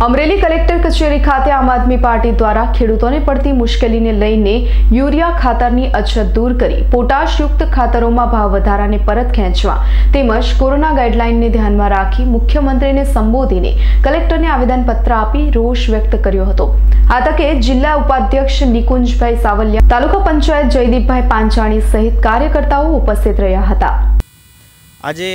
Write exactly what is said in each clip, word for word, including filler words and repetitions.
Amreli collector કચેરી ખાતે આમ આદમી પાર્ટી દ્વારા ખેડૂતોને પડતી મુશ્કેલીને લઈને યુરિયા ખાતરની અછત દૂર કરી પોટાશયુક્ત ખાતરોમાં ભાવ વધારાને પરત ખેંચવા તેમજ કોરોના ગાઈડલાઈનને ધ્યાનમાં રાખી મુખ્યમંત્રીને સંબોધીને કલેક્ટરને આવેદનપત્ર આપી રોષ વ્યક્ત કર્યો હતો। આ તકે જિલ્લા ઉપાધ્યક્ષ નિકુંજભાઈ સાવલિયા, તાલુકા પંચાયત જયદીપભાઈ પાંચાણી સહિત કાર્યકર્તાઓ ઉપસ્થિત રહ્યા હતા। આજે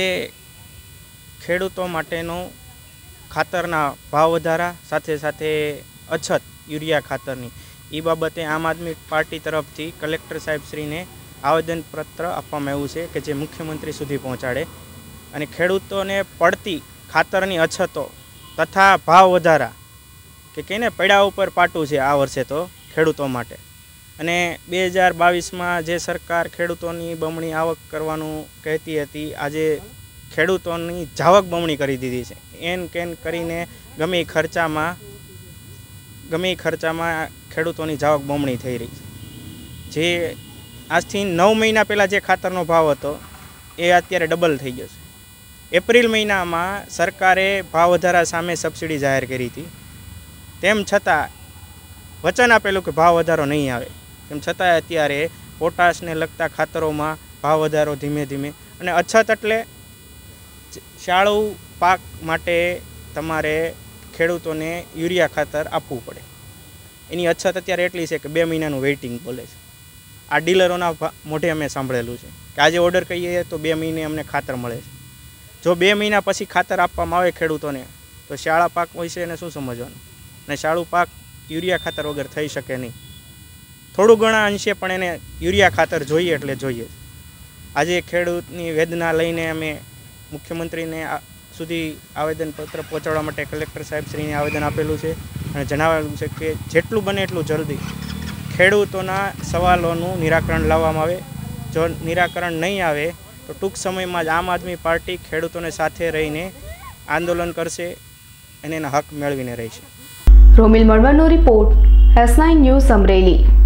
ખેડૂતો માટેનો ખાતરના ભાવ વધારા સાથે સાથે અછત યુરિયા ખાતરની એ બાબતે આમ આદમી પાર્ટી તરફથી કલેક્ટર સાહેબશ્રીને આવેદનપત્ર આપવામાં આવ્યું છે કે જે મુખ્યમંત્રી સુધી પહોંચાડે અને ખેડૂતોને પડતી ખાતરની અછતો તથા ભાવ વધારા કે કહીને પૈડા ઉપર પાટું છે આ વર્ષે તો ખેડૂતો માટે। અને બે હજાર બાવીસમાં જે સરકાર ખેડૂતોની બમણી આવક કરવાનું કહેતી હતી, આજે ખેડૂતોની જાવક બમણી કરી દીધી છે। એન કેન કરીને ગમે ખર્ચામાં ગમે ખર્ચામાં ખેડૂતોની જાવક બમણી થઈ રહી છે। જે આજથી નવ મહિના પહેલાં જે ખાતરનો ભાવ હતો એ અત્યારે ડબલ થઈ ગયો છે। એપ્રિલ મહિનામાં સરકારે ભાવ વધારા સામે સબસિડી જાહેર કરી હતી, તેમ છતાં વચન આપેલું કે ભાવ વધારો નહીં આવે, તેમ છતાં અત્યારે પોટાશને લગતા ખાતરોમાં ભાવ વધારો ધીમે ધીમે અને અછત એટલે શાળુ પાક માટે તમારે ખેડૂતોને યુરિયા ખાતર આપવું પડે, એની અછત અત્યારે એટલી છે કે બે મહિનાનું વેઇટિંગ બોલે છે। આ ડીલરોના મોઢે અમે સાંભળેલું છે કે આજે ઓર્ડર કહીએ તો બે મહિને અમને ખાતર મળે છે। જો બે મહિના પછી ખાતર આપવામાં આવે ખેડૂતોને તો શાળા પાક હોય છે એને શું સમજવાનું, અને શાળુ પાક યુરિયા ખાતર વગર થઈ શકે નહીં। થોડું ઘણા અંશે પણ એને યુરિયા ખાતર જોઈએ એટલે જોઈએ। આજે ખેડૂતની વેદના લઈને અમે મુખ્યમંત્રીને સુધી આવેદનપત્ર પહોંચાડવા માટે કલેક્ટર સાહેબશ્રીને આવેદન આપેલું છે અને જણાવેલું છે કે જેટલું બને એટલું જલ્દી ખેડૂતોના સવાલોનું નિરાકરણ લાવવામાં આવે। જો નિરાકરણ નહીં આવે તો ટૂંક સમયમાં જ આમ આદમી પાર્ટી ખેડૂતોને સાથે રહીને આંદોલન કરશે અને એના હક મેળવીને રહેશે। રોમિલ મળવાનો report, S nine news Amreli.